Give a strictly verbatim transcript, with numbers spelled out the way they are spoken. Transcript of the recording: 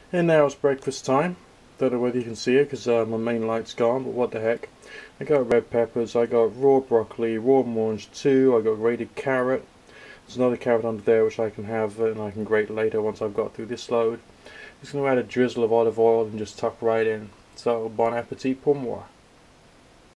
And now it's breakfast time. Don't know whether you can see it because uh, my main light's gone, but what the heck. I got red peppers, I got raw broccoli, raw orange too, I got grated carrot. There's another carrot under there which I can have and I can grate later once I've got through this load. Just going to add a drizzle of olive oil and just tuck right in. So, bon appetit pour moi.